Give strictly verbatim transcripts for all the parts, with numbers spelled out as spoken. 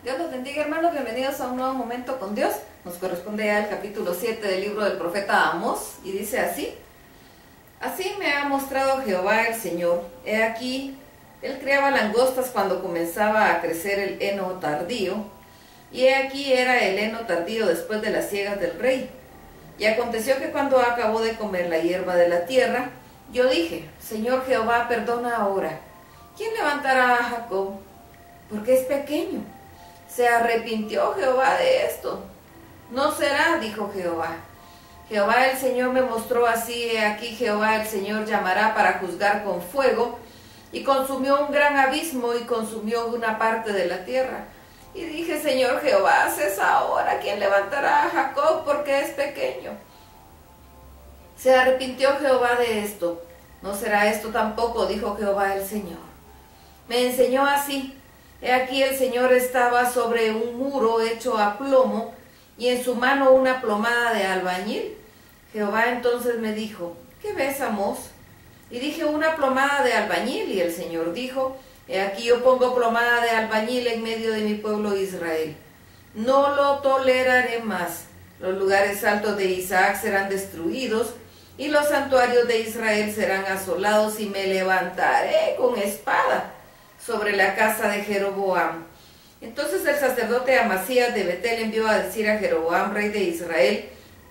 Dios los bendiga, hermanos, bienvenidos a un nuevo momento con Dios. Nos corresponde ya el capítulo siete del libro del profeta Amós, y dice así: Así me ha mostrado Jehová el Señor. He aquí, él criaba langostas cuando comenzaba a crecer el heno tardío, y he aquí era el heno tardío después de las siegas del rey. Y aconteció que cuando acabó de comer la hierba de la tierra, yo dije: Señor Jehová, perdona ahora. ¿Quién levantará a Jacob? Porque es pequeño. Se arrepintió Jehová de esto. No será, dijo Jehová. Jehová el Señor me mostró así: he aquí Jehová el Señor llamará para juzgar con fuego, y consumió un gran abismo, y consumió una parte de la tierra. Y dije: Señor Jehová, cesa ahora. ¿Quién levantará a Jacob? Porque es pequeño. Se arrepintió Jehová de esto. No será esto tampoco, dijo Jehová el Señor. Me enseñó así: he aquí el Señor estaba sobre un muro hecho a plomo, y en su mano una plomada de albañil. Jehová entonces me dijo: ¿qué ves, Amós? Y dije: una plomada de albañil. Y el Señor dijo: he aquí yo pongo plomada de albañil en medio de mi pueblo Israel. No lo toleraré más. Los lugares altos de Isaac serán destruidos, y los santuarios de Israel serán asolados, y me levantaré con espada sobre la casa de Jeroboam. Entonces el sacerdote Amasías de Betel envió a decir a Jeroboam, rey de Israel: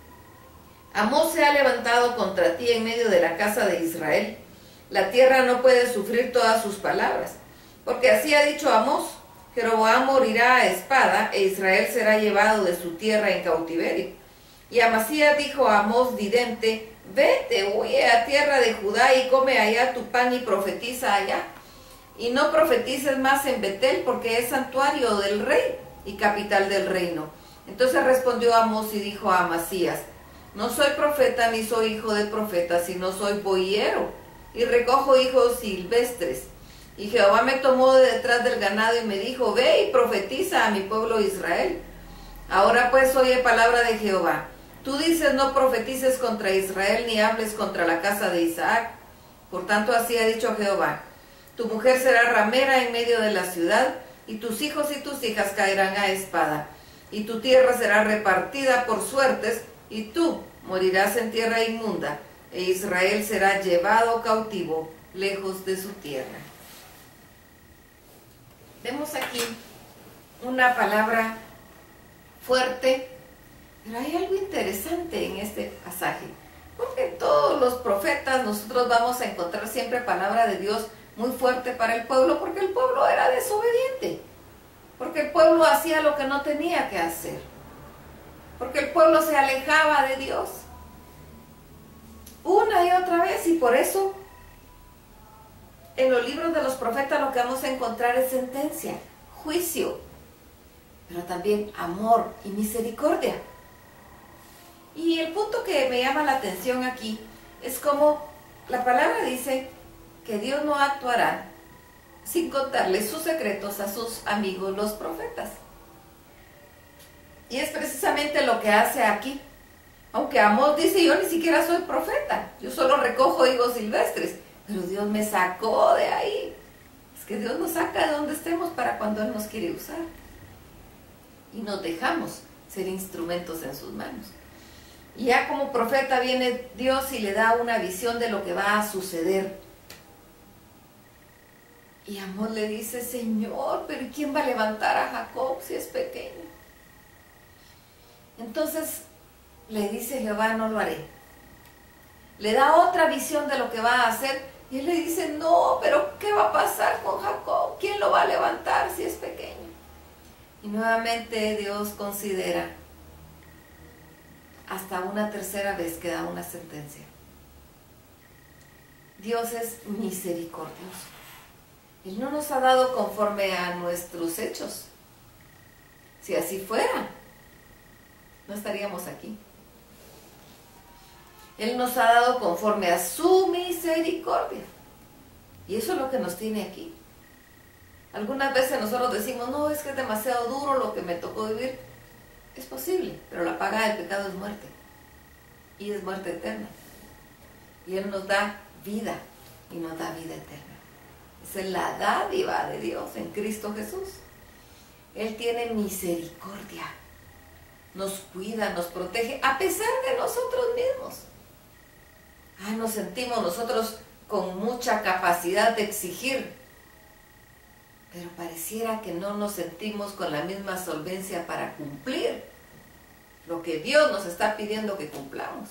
Amós se ha levantado contra ti en medio de la casa de Israel. La tierra no puede sufrir todas sus palabras, porque así ha dicho Amós: Jeroboam morirá a espada, e Israel será llevado de su tierra en cautiverio. Y Amasías dijo a Amós vidente: vete, huye a tierra de Judá, y come allá tu pan, y profetiza allá. Y no profetices más en Betel, porque es santuario del rey y capital del reino. Entonces respondió Amós y dijo a Amasías: no soy profeta ni soy hijo de profeta, sino soy boyero, y recojo hijos silvestres. Y Jehová me tomó de detrás del ganado y me dijo: ve y profetiza a mi pueblo Israel. Ahora pues oye palabra de Jehová. Tú dices: no profetices contra Israel, ni hables contra la casa de Isaac. Por tanto así ha dicho Jehová: tu mujer será ramera en medio de la ciudad, y tus hijos y tus hijas caerán a espada, y tu tierra será repartida por suertes, y tú morirás en tierra inmunda, e Israel será llevado cautivo lejos de su tierra. Vemos aquí una palabra fuerte, pero hay algo interesante en este pasaje, porque en todos los profetas nosotros vamos a encontrar siempre palabra de Dios muy fuerte para el pueblo, porque el pueblo era desobediente, porque el pueblo hacía lo que no tenía que hacer, porque el pueblo se alejaba de Dios una y otra vez. Y por eso en los libros de los profetas lo que vamos a encontrar es sentencia, juicio, pero también amor y misericordia. Y el punto que me llama la atención aquí es como la palabra dice que Dios no actuará sin contarle sus secretos a sus amigos los profetas. Y es precisamente lo que hace aquí. Aunque Amós dice: yo ni siquiera soy profeta, yo solo recojo higos silvestres, pero Dios me sacó de ahí. Es que Dios nos saca de donde estemos para cuando Él nos quiere usar, y nos dejamos ser instrumentos en sus manos. Y ya como profeta viene Dios y le da una visión de lo que va a suceder. Y Amós le dice: Señor, pero ¿quién va a levantar a Jacob si es pequeño? Entonces le dice Jehová: no lo haré. Le da otra visión de lo que va a hacer, y él le dice: no, pero ¿qué va a pasar con Jacob? ¿Quién lo va a levantar si es pequeño? Y nuevamente Dios considera hasta una tercera vez que da una sentencia. Dios es misericordioso. Él no nos ha dado conforme a nuestros hechos. Si así fuera, no estaríamos aquí. Él nos ha dado conforme a su misericordia. Y eso es lo que nos tiene aquí. Algunas veces nosotros decimos: no, es que es demasiado duro lo que me tocó vivir. Es posible, pero la paga del pecado es muerte. Y es muerte eterna. Y Él nos da vida, y nos da vida eterna. Esa es la dádiva de Dios en Cristo Jesús. Él tiene misericordia. Nos cuida, nos protege, a pesar de nosotros mismos. Ah, nos sentimos nosotros con mucha capacidad de exigir, pero pareciera que no nos sentimos con la misma solvencia para cumplir lo que Dios nos está pidiendo que cumplamos.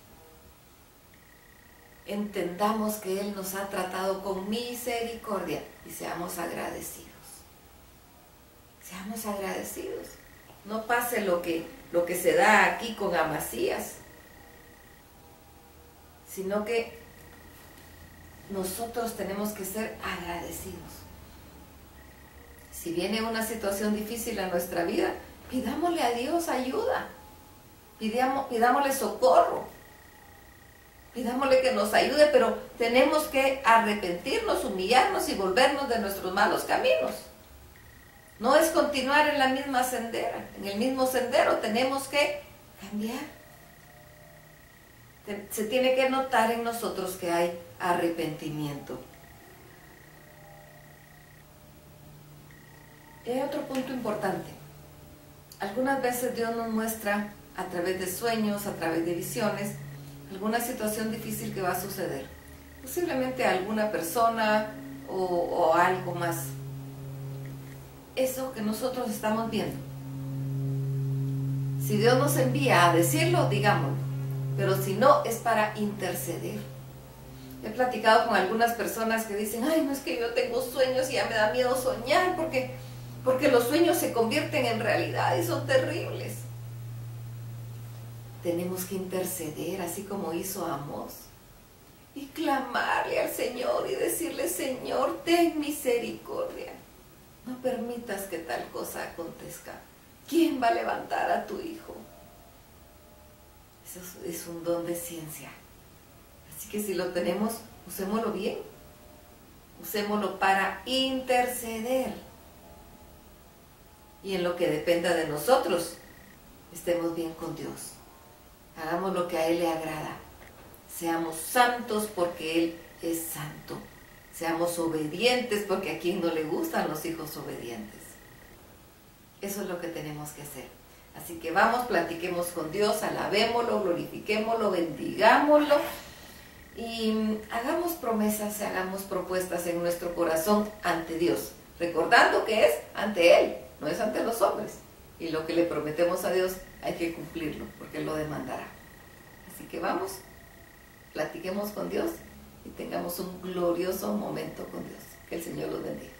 Entendamos que Él nos ha tratado con misericordia y seamos agradecidos. Seamos agradecidos. No pase lo que, lo que se da aquí con Amasías, sino que nosotros tenemos que ser agradecidos. Si viene una situación difícil a nuestra vida, pidámosle a Dios ayuda, pidamos, pidámosle socorro, pidámosle que nos ayude, pero tenemos que arrepentirnos, humillarnos y volvernos de nuestros malos caminos. No es continuar en la misma sendera, en el mismo sendero, tenemos que cambiar. Se tiene que notar en nosotros que hay arrepentimiento. Y hay otro punto importante. Algunas veces Dios nos muestra a través de sueños, a través de visiones, alguna situación difícil que va a suceder. Posiblemente a alguna persona o, o algo más. Eso que nosotros estamos viendo. Si Dios nos envía a decirlo, digámoslo. Pero si no, es para interceder. He platicado con algunas personas que dicen, ay, no es que yo tengo sueños y ya me da miedo soñar porque, porque los sueños se convierten en realidad y son terribles. Tenemos que interceder, así como hizo Amós, y clamarle al Señor y decirle, Señor, ten misericordia. No permitas que tal cosa acontezca. ¿Quién va a levantar a tu hijo? Eso es un don de ciencia. Así que si lo tenemos, usémoslo bien. Usémoslo para interceder. Y en lo que dependa de nosotros, estemos bien con Dios. Hagamos lo que a Él le agrada. Seamos santos porque Él es santo. Seamos obedientes porque a quien no le gustan los hijos obedientes. Eso es lo que tenemos que hacer. Así que vamos, platiquemos con Dios, alabémoslo, glorifiquémoslo, bendigámoslo y hagamos promesas, hagamos propuestas en nuestro corazón ante Dios, recordando que es ante Él, no es ante los hombres. Y lo que le prometemos a Dios hay que cumplirlo, porque Él lo demandará. Así que vamos, platiquemos con Dios y tengamos un glorioso momento con Dios. Que el Señor los bendiga.